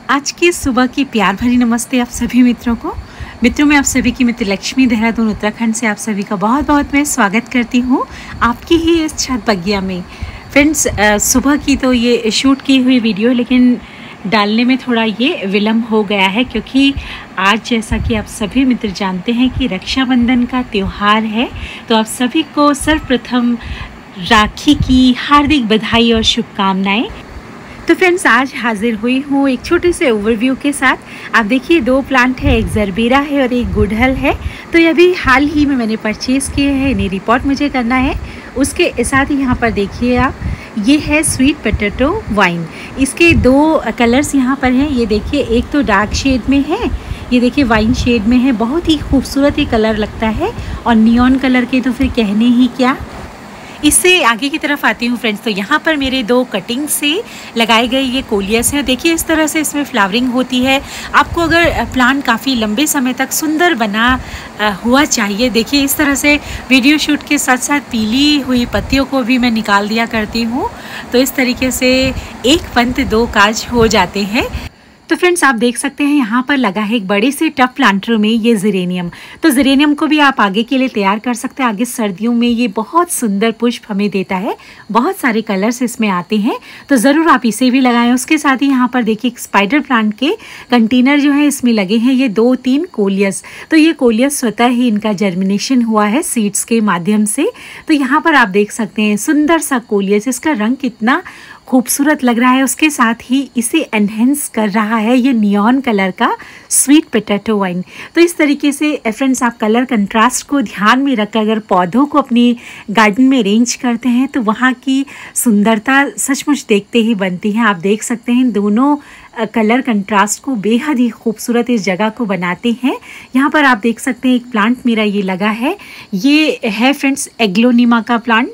आज की सुबह की प्यार भरी नमस्ते आप सभी मित्रों में आप सभी की मित्र लक्ष्मी, देहरादून उत्तराखंड से आप सभी का बहुत बहुत मैं स्वागत करती हूँ आपकी ही इस छत बगिया में। फ्रेंड्स, सुबह की तो ये शूट की हुई वीडियो लेकिन डालने में थोड़ा ये विलम्ब हो गया है क्योंकि आज जैसा कि आप सभी मित्र जानते हैं कि रक्षाबंधन का त्यौहार है, तो आप सभी को सर्वप्रथम राखी की हार्दिक बधाई और शुभकामनाएं। तो फ्रेंड्स, आज हाजिर हुई हूँ एक छोटे से ओवरव्यू के साथ। आप देखिए, दो प्लांट है, एक जरबेरा है और एक गुड़हल है। तो ये अभी हाल ही में मैंने परचेज़ किए हैं, इन्हें रिपोर्ट मुझे करना है। उसके साथ ही यहाँ पर देखिए आप, ये है स्वीट पोटैटो वाइन। इसके दो कलर्स यहाँ पर हैं। ये देखिए, एक तो डार्क शेड में है, ये देखिए वाइन शेड में है। बहुत ही खूबसूरत ये कलर लगता है और नियॉन कलर के तो फिर कहने ही क्या। इससे आगे की तरफ आती हूँ फ्रेंड्स, तो यहाँ पर मेरे दो कटिंग से लगाए गए ये कोलियस हैं। देखिए, इस तरह से इसमें फ्लावरिंग होती है। आपको अगर प्लांट काफ़ी लंबे समय तक सुंदर बना हुआ चाहिए, देखिए इस तरह से वीडियो शूट के साथ साथ पीली हुई पत्तियों को भी मैं निकाल दिया करती हूँ। तो इस तरीके से एक पंथ दो काज हो जाते हैं। तो फ्रेंड्स, आप देख सकते हैं यहाँ पर लगा है एक बड़े से टब प्लांटर में ये ज़ेरेनियम। तो ज़ेरेनियम को भी आप आगे के लिए तैयार कर सकते हैं। आगे सर्दियों में ये बहुत सुंदर पुष्प हमें देता है, बहुत सारे कलर्स इसमें आते हैं, तो ज़रूर आप इसे भी लगाएं। उसके साथ ही यहाँ पर देखिए एक स्पाइडर प्लांट के कंटेनर जो है इसमें लगे हैं ये 2-3 कोलियस। तो ये कोलियस स्वतः ही इनका जर्मिनेशन हुआ है सीड्स के माध्यम से। तो यहाँ पर आप देख सकते हैं सुंदर सा कोलियस, इसका रंग कितना खूबसूरत लग रहा है। उसके साथ ही इसे एनहेंस कर रहा है ये नियॉन कलर का स्वीट पोटैटो वाइन। तो इस तरीके से फ्रेंड्स, आप कलर कंट्रास्ट को ध्यान में रखकर अगर पौधों को अपनी गार्डन में अरेंज करते हैं तो वहाँ की सुंदरता सचमुच देखते ही बनती है। आप देख सकते हैं दोनों कलर कंट्रास्ट को बेहद ही खूबसूरत इस जगह को बनाते हैं। यहाँ पर आप देख सकते हैं एक प्लांट मेरा ये लगा है, ये है फ्रेंड्स एग्लोनिमा का प्लांट।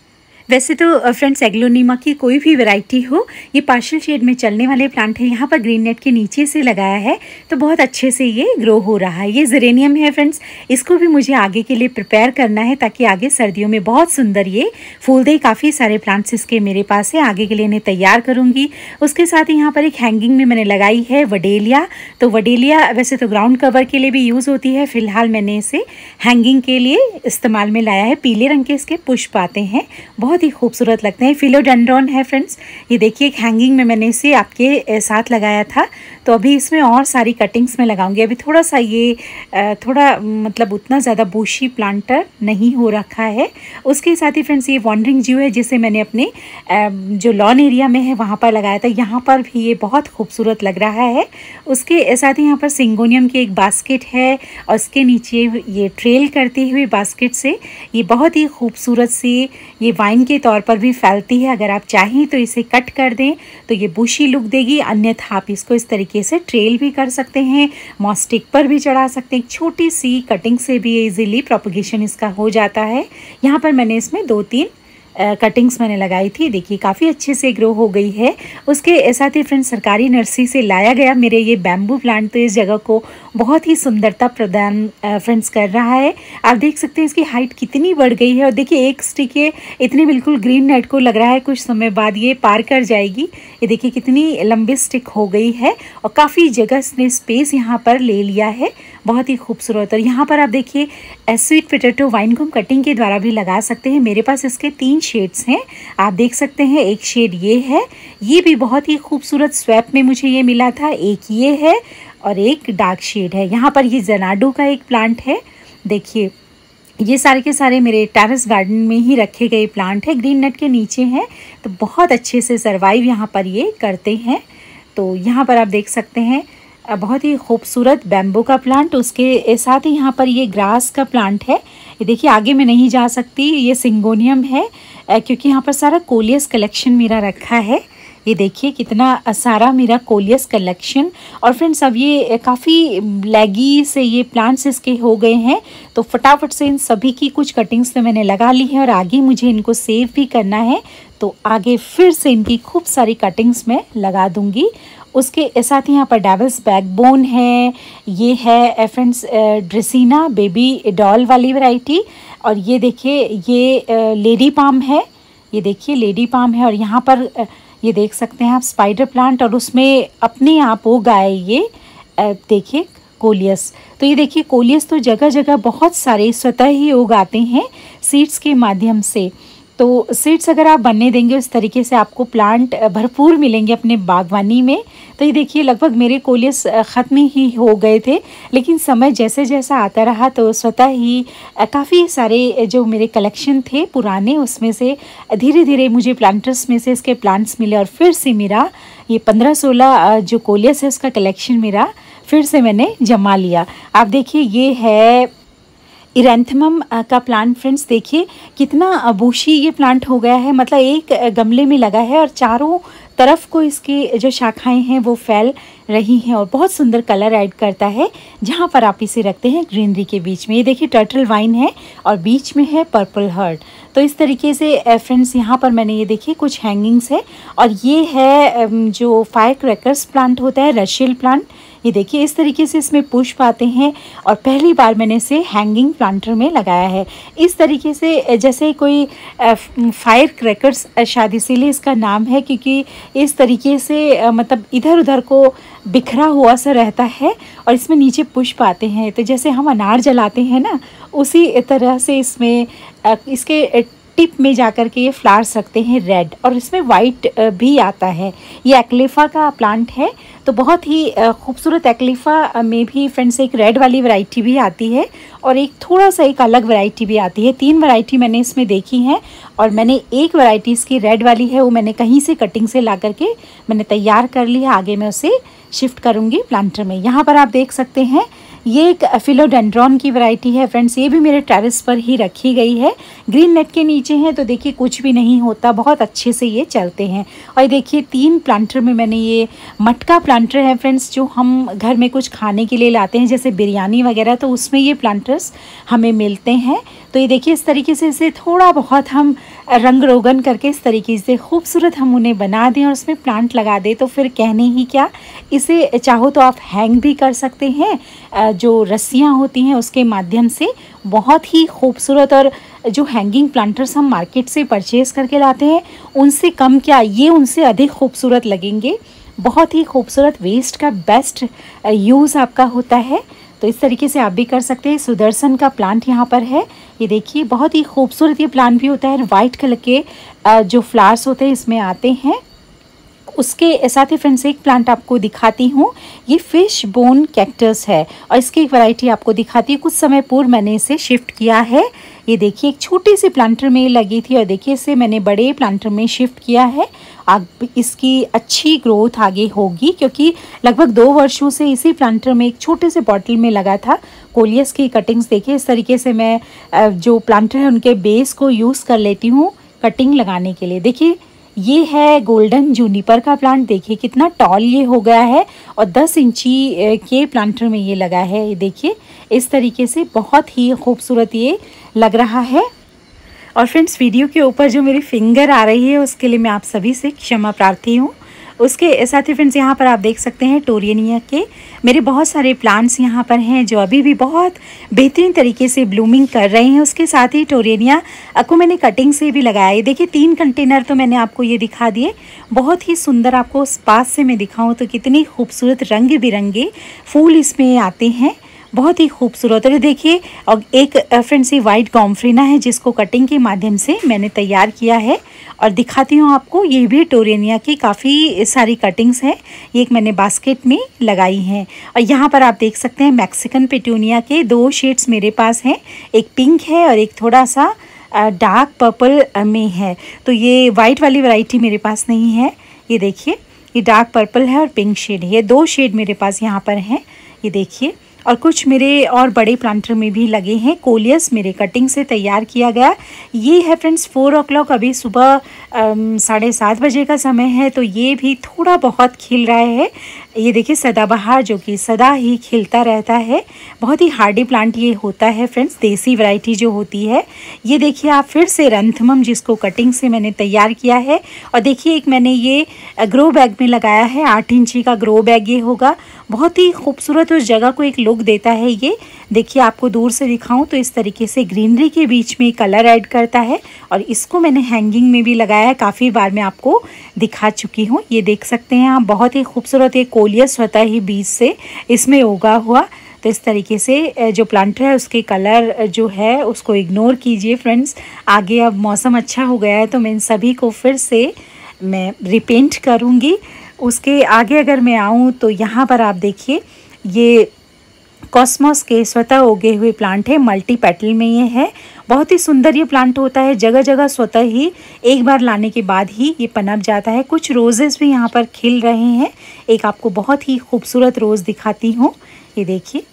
वैसे तो फ्रेंड्स, एग्लोनिमा की कोई भी वैरायटी हो, ये पार्शियल शेड में चलने वाले प्लांट है। यहाँ पर ग्रीन नेट के नीचे से लगाया है तो बहुत अच्छे से ये ग्रो हो रहा है। ये ज़ेरेनियम है फ्रेंड्स, इसको भी मुझे आगे के लिए प्रिपेयर करना है ताकि आगे सर्दियों में बहुत सुंदर ये फूल दे। काफ़ी सारे प्लांट्स इसके मेरे पास है, आगे के लिए इन्हें तैयार करूँगी। उसके साथ ही यहाँ पर एक हैंगिंग में मैंने लगाई है वडेलिया। तो वडेलिया वैसे तो ग्राउंड कवर के लिए भी यूज़ होती है, फिलहाल मैंने इसे हैंगिंग के लिए इस्तेमाल में लाया है। पीले रंग के इसके पुष्प आते हैं, बहुत ही खूबसूरत लगते हैं। फिलोडेंड्रॉन है फ्रेंड्स, ये देखिए एक हैंगिंग में मैंने इसे आपके साथ लगाया था। तो अभी इसमें और सारी कटिंग्स में लगाऊंगी। अभी थोड़ा सा ये थोड़ा मतलब उतना ज़्यादा बूशी प्लांटर नहीं हो रखा है। उसके साथ ही फ्रेंड्स, ये वॉन्डरिंग ज्यू है जिसे मैंने अपने जो लॉन एरिया में है वहाँ पर लगाया था। यहाँ पर भी ये बहुत खूबसूरत लग रहा है। उसके साथ ही यहाँ पर सिंगोनियम की एक बास्केट है और उसके नीचे ये ट्रेल करती हुई बास्केट से ये बहुत ही खूबसूरत सी ये वाइन के तौर पर भी फैलती है। अगर आप चाहें तो इसे कट कर दें तो ये बुशी लुक देगी, अन्यथा आप इसको इस तरीके से ट्रेल भी कर सकते हैं, मॉस्टिक पर भी चढ़ा सकते हैं। छोटी सी कटिंग से भी इजीली प्रोपगेशन इसका हो जाता है। यहाँ पर मैंने इसमें 2-3 कटिंग्स मैंने लगाई थी, देखिए काफ़ी अच्छे से ग्रो हो गई है। उसके साथ ही फ्रेंड्स, सरकारी नर्सरी से लाया गया मेरे ये बैम्बू प्लांट तो इस जगह को बहुत ही सुंदरता प्रदान फ्रेंड्स कर रहा है। आप देख सकते हैं इसकी हाइट कितनी बढ़ गई है और देखिए एक स्टिक ये इतनी बिल्कुल ग्रीन नेट को लग रहा है कुछ समय बाद ये पार कर जाएगी। ये देखिए कितनी लंबी स्टिक हो गई है और काफ़ी जगह इसने स्पेस यहाँ पर ले लिया है, बहुत ही खूबसूरत। और यहाँ पर आप देखिए स्वीट पोटैटो वाइन को हम कटिंग के द्वारा भी लगा सकते हैं। मेरे पास इसके 3 शेड्स हैं, आप देख सकते हैं। एक शेड ये है, ये भी बहुत ही खूबसूरत स्वैप में मुझे ये मिला था। एक ये है और एक डार्क शेड है। यहाँ पर ये ज़नाडो का एक प्लांट है। देखिए ये सारे के सारे मेरे टेरेस गार्डन में ही रखे गए प्लांट है, ग्रीन नेट के नीचे हैं, तो बहुत अच्छे से सर्वाइव यहाँ पर ये करते हैं। तो यहाँ पर आप देख सकते हैं बहुत ही खूबसूरत बैम्बू का प्लांट। उसके साथ ही यहाँ पर ये ग्रास का प्लांट है। ये देखिए आगे मैं नहीं जा सकती, ये सिंगोनियम है क्योंकि यहाँ पर सारा कोलियस कलेक्शन मेरा रखा है। ये देखिए कितना सारा मेरा कोलियस कलेक्शन। और फ्रेंड्स, अब ये काफ़ी लैगी से ये प्लांट्स इसके हो गए हैं, तो फटाफट से इन सभी की कुछ कटिंग्स तो मैंने लगा ली है और आगे मुझे इनको सेव भी करना है, तो आगे फिर से इनकी खूब सारी कटिंग्स मैं लगा दूंगी। उसके साथ ही यहाँ पर डेविल्स बैकबोन है, ये है फ्रेंड्स ड्रेसिना बेबी डॉल वाली वैरायटी। और ये देखिए ये लेडी पाम है, ये देखिए लेडी पाम है। और यहाँ पर ये देख सकते हैं आप स्पाइडर प्लांट, और उसमें अपने आप उगा है ये देखिए कोलियस। तो ये देखिए कोलियस तो जगह जगह बहुत सारे स्वतः ही उगाते हैं सीड्स के माध्यम से। तो सीड्स अगर आप बनने देंगे उस तरीके से आपको प्लांट भरपूर मिलेंगे अपने बागवानी में। तो ये देखिए लगभग मेरे कोलियस ख़त्म ही हो गए थे, लेकिन समय जैसे जैसा आता रहा तो स्वतः ही काफ़ी सारे जो मेरे कलेक्शन थे पुराने उसमें से धीरे धीरे मुझे प्लांटर्स में से इसके प्लांट्स मिले, और फिर से मेरा ये 15-16 जो कोलियस है उसका कलेक्शन मेरा फिर से मैंने जमा लिया। आप देखिए ये है इरेंथमम का प्लांट। फ्रेंड्स देखिए कितना बूशी ये प्लांट हो गया है, मतलब एक गमले में लगा है और चारों तरफ को इसकी जो शाखाएं हैं वो फैल रही हैं, और बहुत सुंदर कलर ऐड करता है जहाँ पर आप इसे रखते हैं ग्रीनरी के बीच में। ये देखिए टर्टल वाइन है और बीच में है पर्पल हर्ट। तो इस तरीके से फ्रेंड्स यहाँ पर मैंने ये देखिए कुछ हैंगिंग्स है, और ये है जो फायर क्रैकर्स प्लांट होता है रशियल प्लांट। ये देखिए इस तरीके से इसमें पुष्प आते हैं, और पहली बार मैंने इसे हैंगिंग प्लांटर में लगाया है। इस तरीके से जैसे कोई फायर क्रैकर्स शायद इसीलिए इसका नाम है, क्योंकि इस तरीके से मतलब इधर उधर को बिखरा हुआ सा रहता है और इसमें नीचे पुष्प आते हैं। तो जैसे हम अनार जलाते हैं ना, उसी तरह से इसमें इसके टिप में जाकर के ये फ्लावर्स रखते हैं रेड, और इसमें वाइट भी आता है। ये एक्लेफा का प्लांट है, तो बहुत ही खूबसूरत एक्लेफा में भी फ्रेंड्स एक रेड वाली वैरायटी भी आती है और एक थोड़ा सा एक अलग वैरायटी भी आती है। 3 वैरायटी मैंने इसमें देखी हैं, और मैंने एक वैरायटी इसकी रेड वाली है वो मैंने कहीं से कटिंग से ला करके मैंने तैयार कर लिया। आगे मैं उसे शिफ्ट करूँगी प्लांटर में। यहाँ पर आप देख सकते हैं ये एक फिलोडेंड्रॉन की वैरायटी है फ्रेंड्स। ये भी मेरे टेरेस पर ही रखी गई है, ग्रीन नेट के नीचे है, तो देखिए कुछ भी नहीं होता, बहुत अच्छे से ये चलते हैं। और देखिए 3 प्लांटर में मैंने ये मटका प्लांटर है फ्रेंड्स, जो हम घर में कुछ खाने के लिए लाते हैं जैसे बिरयानी वगैरह, तो उसमें ये प्लांटर्स हमें मिलते हैं। तो ये देखिए इस तरीके से इसे थोड़ा बहुत हम रंग रोगन करके इस तरीके से खूबसूरत हम उन्हें बना दें और उसमें प्लांट लगा दें, तो फिर कहने ही क्या। इसे चाहो तो आप हैंग भी कर सकते हैं, जो रस्सियाँ होती हैं उसके माध्यम से। बहुत ही खूबसूरत, और जो हैंगिंग प्लांटर्स हम मार्केट से परचेज़ करके लाते हैं उनसे कम क्या, ये उनसे अधिक खूबसूरत लगेंगे। बहुत ही खूबसूरत, वेस्ट का बेस्ट यूज़ आपका होता है। तो इस तरीके से आप भी कर सकते हैं। सुदर्शन का प्लांट यहाँ पर है, ये देखिए बहुत ही खूबसूरत ये प्लांट भी होता है। वाइट कलर के जो फ्लावर्स होते हैं इसमें आते हैं। उसके साथ ही फ्रेंड्स एक प्लांट आपको दिखाती हूँ, ये फिश बोन कैक्टस है, और इसकी एक वैरायटी आपको दिखाती हूँ। कुछ समय पूर्व मैंने इसे शिफ्ट किया है। ये देखिए एक छोटी सी प्लांटर में लगी थी, और देखिए इसे मैंने बड़े प्लांटर में शिफ्ट किया है। अब इसकी अच्छी ग्रोथ आगे होगी, क्योंकि लगभग 2 वर्षों से इसी प्लांटर में एक छोटे से बॉटल में लगा था। कोलियस की कटिंग्स देखिए इस तरीके से मैं जो प्लांटर है उनके बेस को यूज़ कर लेती हूँ कटिंग लगाने के लिए। देखिए ये है गोल्डन जूनिपर का प्लांट, देखिए कितना टॉल ये हो गया है, और 10 इंची के प्लांटर में ये लगा है। ये देखिए इस तरीके से बहुत ही खूबसूरत ये लग रहा है। और फ्रेंड्स वीडियो के ऊपर जो मेरी फिंगर आ रही है उसके लिए मैं आप सभी से क्षमा प्रार्थी हूँ। उसके साथ ही फ्रेंड्स यहाँ पर आप देख सकते हैं टोरियनिया के मेरे बहुत सारे प्लांट्स यहाँ पर हैं जो अभी भी बहुत बेहतरीन तरीके से ब्लूमिंग कर रहे हैं। उसके साथ ही टोरियनिया को मैंने कटिंग से भी लगाया है। देखिए 3 कंटेनर तो मैंने आपको ये दिखा दिए, बहुत ही सुंदर। आपको पास से मैं दिखाऊँ तो कितनी खूबसूरत रंग बिरंगे फूल इसमें आते हैं, बहुत ही खूबसूरत। और देखिए और एक फ्रेंड्स ये वाइट गॉम्फ्रीना है जिसको कटिंग के माध्यम से मैंने तैयार किया है, और दिखाती हूँ आपको। ये भी टोरेनिया की काफ़ी सारी कटिंग्स हैं, ये एक मैंने बास्केट में लगाई हैं। और यहाँ पर आप देख सकते हैं मैक्सिकन पेटूनिया के 2 शेड्स मेरे पास हैं, एक पिंक है और एक थोड़ा सा डार्क पर्पल में है। तो ये वाइट वाली वैरायटी मेरे पास नहीं है। ये देखिए ये डार्क पर्पल है और पिंक शेड है, ये 2 शेड मेरे पास यहाँ पर हैं। ये देखिए, और कुछ मेरे और बड़े प्लांटर में भी लगे हैं। कोलियस मेरे कटिंग से तैयार किया गया। ये है फ्रेंड्स 4 o'clock, अभी सुबह 7:30 बजे का समय है, तो ये भी थोड़ा बहुत खिल रहा है। ये देखिए सदाबहार जो कि सदा ही खिलता रहता है, बहुत ही हार्डी प्लांट ये होता है फ्रेंड्स, देसी वैरायटी जो होती है। ये देखिए आप फिर से रंथमम जिसको कटिंग से मैंने तैयार किया है। और देखिए एक मैंने ये ग्रो बैग में लगाया है, 8 इंची का ग्रो बैग ये होगा। बहुत ही खूबसूरत, उस जगह को एक लुक देता है ये। देखिए आपको दूर से दिखाऊं तो इस तरीके से ग्रीनरी के बीच में कलर ऐड करता है। और इसको मैंने हैंगिंग में भी लगाया है, काफ़ी बार मैं आपको दिखा चुकी हूँ। ये देख सकते हैं आप, बहुत ही खूबसूरत एक कोलियस स्वतः ही बीज से इसमें उगा हुआ। तो इस तरीके से जो प्लांटर है उसके कलर जो है उसको इग्नोर कीजिए फ्रेंड्स। आगे अब मौसम अच्छा हो गया है तो मैं इन सभी को फिर से मैं रिपेंट करूँगी। उसके आगे अगर मैं आऊँ तो यहाँ पर आप देखिए, ये कॉस्मोस के स्वतः उगे हुए प्लांट है, मल्टी पेटल में ये है। बहुत ही सुंदर ये प्लांट होता है, जगह जगह स्वतः ही एक बार लाने के बाद ही ये पनप जाता है। कुछ रोजेस भी यहाँ पर खिल रहे हैं। एक आपको बहुत ही खूबसूरत रोज़ दिखाती हूँ। ये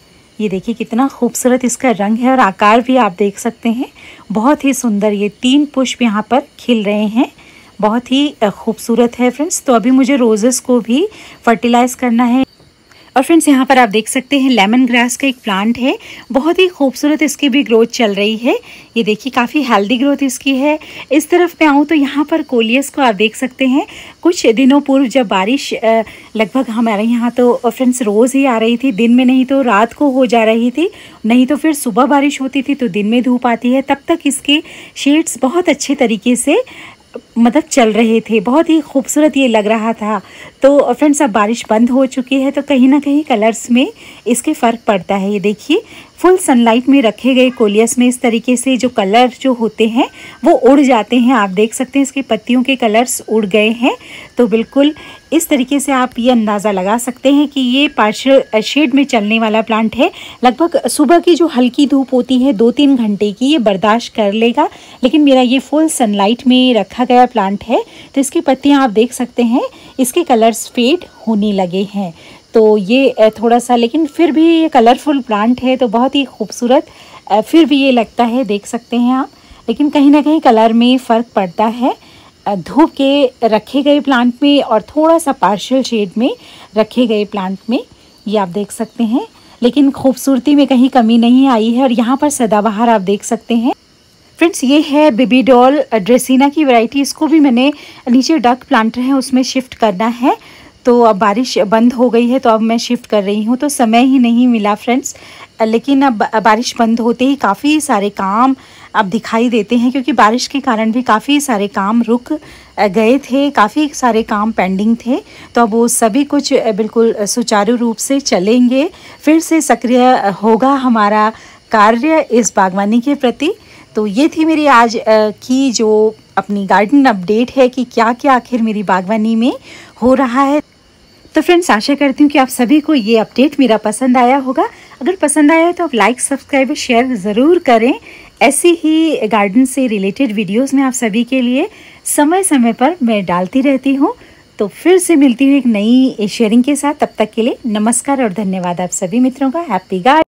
देखिए कितना खूबसूरत इसका रंग है और आकार भी आप देख सकते हैं, बहुत ही सुंदर। ये 3 पुष्प यहाँ पर खिल रहे हैं, बहुत ही खूबसूरत है फ्रेंड्स। तो अभी मुझे रोजेस को भी फर्टिलाइज़ करना है। और फ्रेंड्स यहाँ पर आप देख सकते हैं लेमन ग्रास का एक प्लांट है, बहुत ही खूबसूरत इसकी भी ग्रोथ चल रही है। ये देखिए काफ़ी हेल्दी ग्रोथ इसकी है। इस तरफ मैं आऊँ तो यहाँ पर कोलियस को आप देख सकते हैं। कुछ दिनों पूर्व जब बारिश लगभग हमारे यहाँ तो फ्रेंड्स रोज़ ही आ रही थी, दिन में नहीं तो रात को हो जा रही थी, नहीं तो फिर सुबह बारिश होती थी तो दिन में धूप आती है। तब तक इसके शेड्स बहुत अच्छे तरीके से मतलब चल रहे थे, बहुत ही खूबसूरत ये लग रहा था। तो फ्रेंड्स अब बारिश बंद हो चुकी है तो कहीं ना कहीं कलर्स में इसके फ़र्क पड़ता है। ये देखिए फुल सनलाइट में रखे गए कोलियस में इस तरीके से जो कलर जो होते हैं वो उड़ जाते हैं। आप देख सकते हैं इसकी पत्तियों के कलर्स उड़ गए हैं। तो बिल्कुल इस तरीके से आप ये अंदाज़ा लगा सकते हैं कि ये पार्शियल शेड में चलने वाला प्लांट है। लगभग सुबह की जो हल्की धूप होती है 2-3 घंटे की, ये बर्दाश्त कर लेगा। लेकिन मेरा ये फुल सनलाइट में रखा गया प्लांट है तो इसकी पत्तियाँ आप देख सकते हैं, इसके कलर्स फेड होने लगे हैं। तो ये थोड़ा सा, लेकिन फिर भी ये कलरफुल प्लांट है तो बहुत ही खूबसूरत फिर भी ये लगता है, देख सकते हैं आप। लेकिन कहीं ना कहीं कलर में फ़र्क पड़ता है धूप के रखे गए प्लांट में और थोड़ा सा पार्शियल शेड में रखे गए प्लांट में, ये आप देख सकते हैं। लेकिन खूबसूरती में कहीं कमी नहीं आई है। और यहाँ पर सदाबहार आप देख सकते हैं फ्रेंड्स, ये है बेबी डॉल ड्रेसिना की वैरायटी। इसको भी मैंने नीचे डक प्लांटर है उसमें शिफ्ट करना है। तो अब बारिश बंद हो गई है तो अब मैं शिफ्ट कर रही हूँ, तो समय ही नहीं मिला फ्रेंड्स। लेकिन अब बारिश बंद होते ही काफ़ी सारे काम अब दिखाई देते हैं, क्योंकि बारिश के कारण भी काफ़ी सारे काम रुक गए थे, काफ़ी सारे काम पेंडिंग थे। तो अब वो सभी कुछ बिल्कुल सुचारू रूप से चलेंगे, फिर से सक्रिय होगा हमारा कार्य इस बागवानी के प्रति। तो ये थी मेरी आज की जो अपनी गार्डन अपडेट है कि क्या क्या आखिर मेरी बागवानी में हो रहा है। तो फ्रेंड्स आशा करती हूँ कि आप सभी को ये अपडेट मेरा पसंद आया होगा। अगर पसंद आया तो आप लाइक, सब्सक्राइब, शेयर ज़रूर करें। ऐसी ही गार्डन से रिलेटेड वीडियोस में आप सभी के लिए समय समय पर मैं डालती रहती हूँ। तो फिर से मिलती हूँ एक नई शेयरिंग के साथ। तब तक के लिए नमस्कार और धन्यवाद आप सभी मित्रों का। Happy garden.